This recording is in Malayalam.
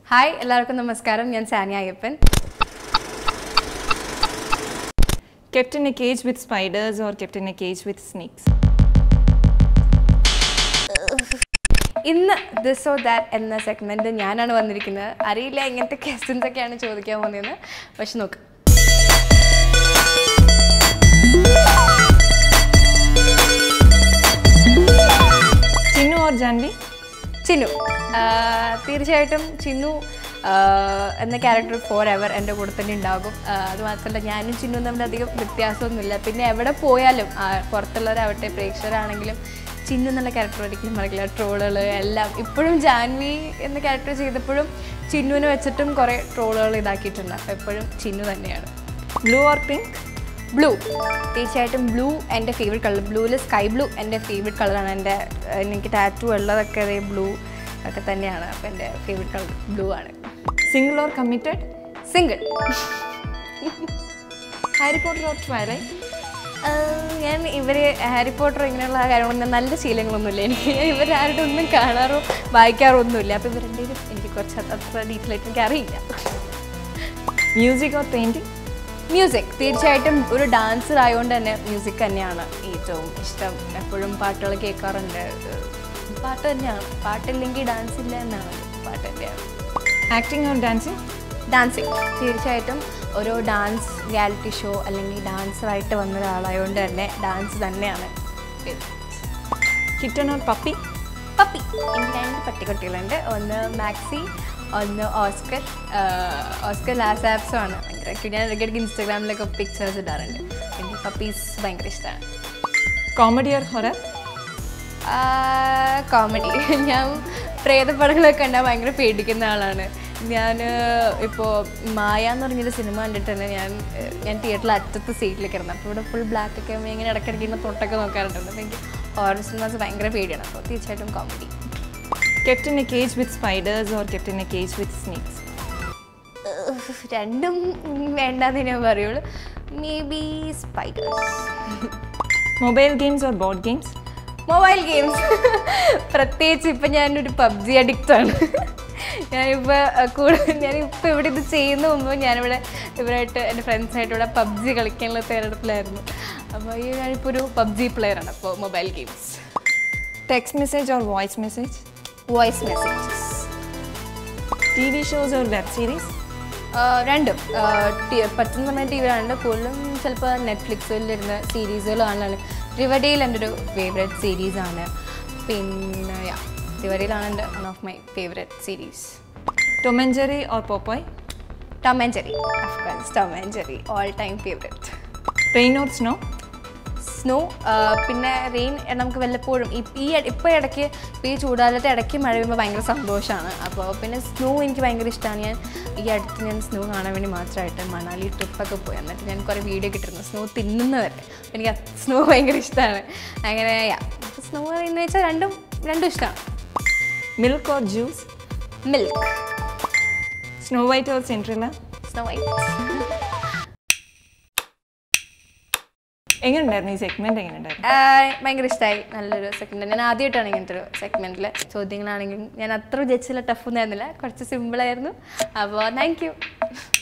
ഹായ് എല്ലാവർക്കും നമസ്കാരം ഞാൻ Saniya Ayyappan Kept in a cage with spiders or kept in a cage with snakes? ഇന്ന് ദിസ് ഓർ ദാറ്റ് എന്ന സെഗ്മെൻറ്റ് ഞാനാണ് വന്നിരിക്കുന്നത്. അറിയില്ല ഇങ്ങനത്തെ ക്വസ്റ്റ്യൻസ് ഒക്കെയാണ് ചോദിക്കാൻ പോകുന്നതെന്ന്, പക്ഷെ നോക്ക്. Chinnu or Janvi? ചിന്നു. തീർച്ചയായിട്ടും ചിന്നു എന്ന ക്യാരക്ടർ ഫോർ എവർ എൻ്റെ കൂടെ തന്നെ ഉണ്ടാകും. അതുമാത്രമല്ല ഞാനും ചിന്നു തമ്മിൽ അധികം വ്യത്യാസമൊന്നുമില്ല. പിന്നെ എവിടെ പോയാലും പുറത്തുള്ളവരാവട്ടെ പ്രേക്ഷകരാണെങ്കിലും ചിന്നു എന്നുള്ള ക്യാരക്ടർ ഒരിക്കലും മറക്കില്ല. ട്രോളുകൾ എല്ലാം ഇപ്പോഴും ജാൻവി എന്ന ക്യാരക്ടർ ചെയ്തപ്പോഴും ചിന്നുവിനെ വെച്ചിട്ടും കുറേ ട്രോളുകൾ ഇതാക്കിയിട്ടുണ്ട്. അപ്പോൾ എപ്പോഴും ചിന്നു തന്നെയാണ്. Blue or pink? ബ്ലൂ. തീർച്ചയായിട്ടും ബ്ലൂ എൻ്റെ ഫേവറേറ്റ് കളർ. ബ്ലൂവിൽ സ്കൈ ബ്ലൂ എൻ്റെ ഫേവറേറ്റ് കളറാണ്. എനിക്ക് ടാറ്റു ഉള്ളതൊക്കെ അതേ ബ്ലൂ ഒക്കെ തന്നെയാണ്. അപ്പോൾ എൻ്റെ ഫേവറേറ്റ് കളർ ബ്ലൂ ആണ്. Single or committed? Single. Harry Potter or Twilight? ഞാൻ ഹാരി പോട്ടർ ഇങ്ങനെയുള്ള കാര്യങ്ങളൊന്നും നല്ല ശീലങ്ങളൊന്നുമില്ല എനിക്ക്. ഇവരാരുടെ ഒന്നും കാണാറോ വായിക്കാറോ ഒന്നുമില്ല. അപ്പോൾ ഇവരുടെയും എനിക്ക് കുറച്ച് അത്ര ഡീറ്റെയിൽ ആയിട്ട് എനിക്ക് അറിയില്ല. Music or painting? മ്യൂസിക്. തീർച്ചയായിട്ടും ഒരു ഡാൻസർ ആയതുകൊണ്ട് തന്നെ മ്യൂസിക് തന്നെയാണ് ഏറ്റവും ഇഷ്ടം. എപ്പോഴും പാട്ടുകൾ കേൾക്കാറുണ്ട്. പാട്ട് തന്നെയാണ്. പാട്ടില്ലെങ്കിൽ ഡാൻസ് ഇല്ല എന്നാണ്. പാട്ട് തന്നെയാണ്. Acting or dancing? ഡാൻസിങ്. തീർച്ചയായിട്ടും ഒരു ഡാൻസ് റിയാലിറ്റി ഷോ അല്ലെങ്കിൽ ഡാൻസറായിട്ട് വന്ന ഒരാളായതുകൊണ്ട് തന്നെ ഡാൻസ് തന്നെയാണ്. Kitten or puppy? പപ്പി. എനിക്ക് 2 പട്ടിക്കുട്ടികളുണ്ട്. ഒന്ന് മാക്സി, ഒന്ന് ഓസ്കർ. ഓസ്കർ ലാസ്റ്റ് ആപ്സും ആണ്. ഭയങ്കര ഞാൻ ഇടയ്ക്കിടയ്ക്ക് ഇൻസ്റ്റാഗ്രാമിലൊക്കെ പിക്ചേഴ്സ് ഇടാറുണ്ട്. എനിക്ക് പപ്പീസ് ഭയങ്കര ഇഷ്ടമാണ്. Comedy or horror? കോമഡി. ഞാൻ പ്രേതപ്പടങ്ങളൊക്കെ കണ്ടാൽ ഭയങ്കര പേടിക്കുന്ന ആളാണ്. ഞാൻ ഇപ്പോൾ മായ എന്ന് പറഞ്ഞൊരു സിനിമ കണ്ടിട്ട് തന്നെ ഞാൻ തിയേറ്ററിൽ അറ്റത്ത് സീറ്റിലേക്ക് ഇരുന്നു. അപ്പോൾ ഇവിടെ ഫുൾ ബ്ലാക്ക് ഒക്കെ ആകുമ്പോൾ ഇങ്ങനെ ഇടയ്ക്കിടയ്ക്ക് ഇങ്ങനെ തൊട്ടൊക്കെ നോക്കാറുണ്ട്. അപ്പോൾ എനിക്ക് ഹൊറർ സിനിമാസ് ഭയങ്കര പേടിയാണ്. അപ്പോൾ തീർച്ചയായിട്ടും comedy. Kept in a cage with spiders or kept in a cage with snakes? രണ്ടും വേണ്ടാന്ന് ഞാൻ പറയുള്ളൂ. Maybe spiders. Mobile games or board games? Mobile games. പ്രത്യേകിച്ച് ഇപ്പം ഞാനൊരു പബ്ജി അഡിക്റ്റാണ്. ഞാനിപ്പോൾ ഇവിടെ ഇത് ചെയ്യുന്ന മുമ്പ് ഇവരായിട്ട് എൻ്റെ ഫ്രണ്ട്സായിട്ട് ഇവിടെ പബ്ജി കളിക്കാനുള്ള തയ്യാറെടുപ്പിലായിരുന്നു. അപ്പോൾ ഞാനിപ്പോൾ ഒരു പബ്ജി പ്ലെയറാണ്. അപ്പോൾ mobile games. Text message or voice message? Voice messages. TV shows or web series? രണ്ടും. പറ്റുന്ന സമയത്ത് ടി വി കാണുന്നുണ്ട്. കൂടുതലും ചിലപ്പോൾ നെറ്റ്ഫ്ലിക്സിലിരുന്ന് സീരീസുകൾ കാണാനാണ്. റിവഡെയിൽ എൻ്റെ ഒരു ഫേവറേറ്റ് സീരീസാണ്. പിന്നെ റിവഡെയിലാണ് എൻ്റെ one of my favourite series. Tom and Jerry or Popeye? Tom and Jerry. Of course Tom and Jerry all time favourite. Rain or snow? Snow. പിന്നെ റെയിൻ നമുക്ക് വല്ലപ്പോഴും ഇപ്പോൾ ഇടയ്ക്ക് ഈ ചൂടാലത്തെ ഇടയ്ക്ക് മഴ പെയ്യുമ്പോൾ ഭയങ്കര സന്തോഷമാണ്. അപ്പോൾ പിന്നെ സ്നോ എനിക്ക് ഭയങ്കര ഇഷ്ടമാണ്. ഞാൻ സ്നോ കാണാൻ വേണ്ടി മാത്രമായിട്ട് മണാലി ട്രിപ്പൊക്കെ പോയി. എന്നിട്ട് ഞാൻ കുറേ വീഡിയോ കിട്ടിയിരുന്നു സ്നോ തിന്നുന്നവരെ. എനിക്ക് സ്നോ ഭയങ്കര ഇഷ്ടമാണ്. അങ്ങനെ സ്നോ എന്ന് വെച്ചാൽ രണ്ടും ഇഷ്ടമാണ്. Milk or juice? Milk. Snow White or Cinderella? Snow White. എങ്ങനെയുണ്ടായിരുന്നു ഈ സെഗ്മെന്റ്? എങ്ങനെയുണ്ടായിരുന്നു? ഭയങ്കര ഇഷ്ടമായി. നല്ലൊരു സെഗ്മെൻറ്റ്. ഞാൻ ആദ്യമായിട്ടാണ് ഇങ്ങനത്തെ ഒരു സെഗ്മെൻറ്റിൽ. ചോദ്യങ്ങളാണെങ്കിലും ഞാൻ അത്ര ജഡ്ജിലെ ടഫ് ഒന്നും ആയിരുന്നില്ല. കുറച്ച് സിമ്പിളായിരുന്നു. അപ്പോൾ താങ്ക് യു.